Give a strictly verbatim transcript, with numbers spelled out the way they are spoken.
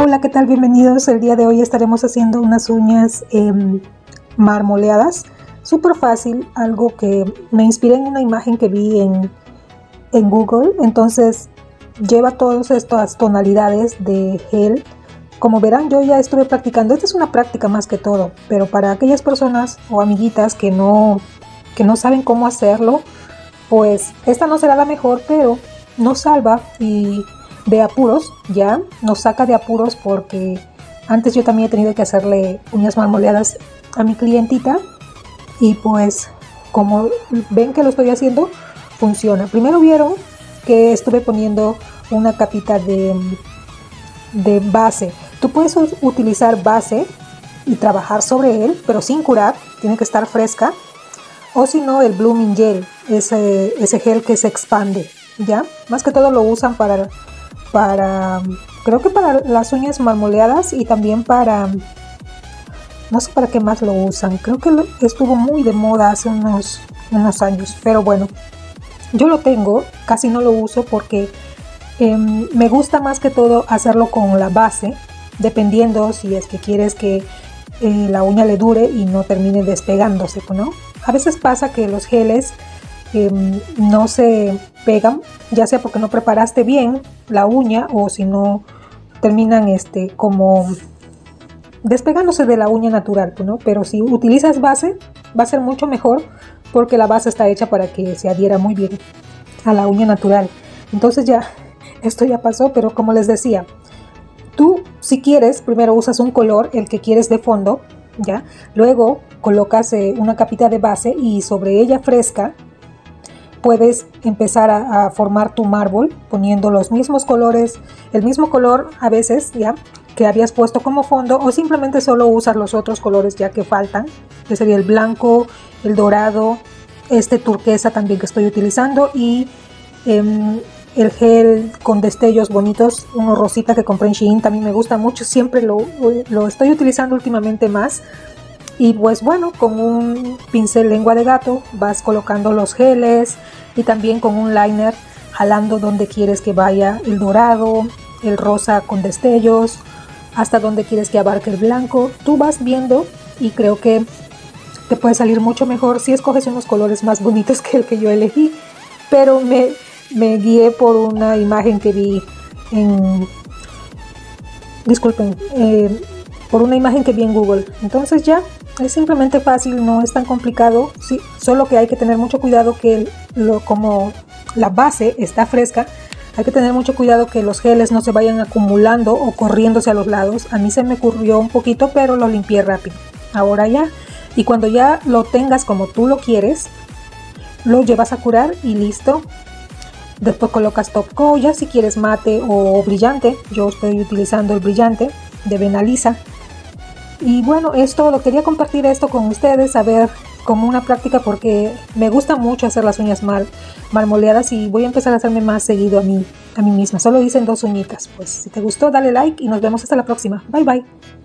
Hola, ¿qué tal? Bienvenidos. El día de hoy estaremos haciendo unas uñas eh, marmoleadas. Súper fácil, algo que me inspiré en una imagen que vi en, en Google. Entonces lleva todas estas tonalidades de gel. Como verán, yo ya estuve practicando. Esta es una práctica más que todo, pero para aquellas personas o amiguitas que no, que no saben cómo hacerlo, pues esta no será la mejor, pero nos salva y de apuros, ya nos saca de apuros, porque antes yo también he tenido que hacerle uñas marmoleadas a mi clientita y pues como ven que lo estoy haciendo, funciona. Primero vieron que estuve poniendo una capita de, de base. Tú puedes utilizar base y trabajar sobre él, pero sin curar, tiene que estar fresca, o si no el blooming gel, ese, ese gel que se expande, ya, más que todo lo usan para para, creo que para las uñas marmoleadas y también para, no sé para qué más lo usan, creo que estuvo muy de moda hace unos, unos años, pero bueno, yo lo tengo, casi no lo uso porque eh, me gusta más que todo hacerlo con la base, dependiendo si es que quieres que eh, la uña le dure y no termine despegándose, ¿no? A veces pasa que los geles Eh, no se pegan, ya sea porque no preparaste bien la uña o si no terminan este como despegándose de la uña natural, ¿no? Pero si utilizas base va a ser mucho mejor, porque la base está hecha para que se adhiera muy bien a la uña natural. Entonces ya esto ya pasó, pero como les decía, tú si quieres primero usas un color, el que quieres de fondo, ya, luego colocas eh, una capita de base y sobre ella fresca puedes empezar a, a formar tu mármol poniendo los mismos colores, el mismo color a veces ya que habías puesto como fondo, o simplemente solo usas los otros colores ya que faltan, que sería el blanco, el dorado, este turquesa también que estoy utilizando, y eh, el gel con destellos bonitos, uno rosita que compré en Shein, también me gusta mucho, siempre lo, lo estoy utilizando últimamente más. Y pues bueno, con un pincel lengua de gato vas colocando los geles y también con un liner jalando donde quieres que vaya el dorado, el rosa con destellos, hasta donde quieres que abarque el blanco. Tú vas viendo y creo que te puede salir mucho mejor si escoges unos colores más bonitos que el que yo elegí. Pero me, me guié por una imagen que vi en... Disculpen, eh, por una imagen que vi en Google. Entonces ya es simplemente fácil, no es tan complicado, sí, solo que hay que tener mucho cuidado que lo, como la base está fresca, hay que tener mucho cuidado que los geles no se vayan acumulando o corriéndose a los lados. A mí se me ocurrió un poquito, pero lo limpié rápido. Ahora ya, y cuando ya lo tengas como tú lo quieres, lo llevas a curar y listo. Después colocas top coat, ya si quieres mate o brillante. Yo estoy utilizando el brillante de Benalisa. Y bueno, es todo. Quería compartir esto con ustedes, a ver, como una práctica, porque me gusta mucho hacer las uñas mal, marmoleadas, y voy a empezar a hacerme más seguido a mí, a mí misma. Solo hice en dos uñitas. Pues si te gustó, dale like y nos vemos hasta la próxima. Bye bye.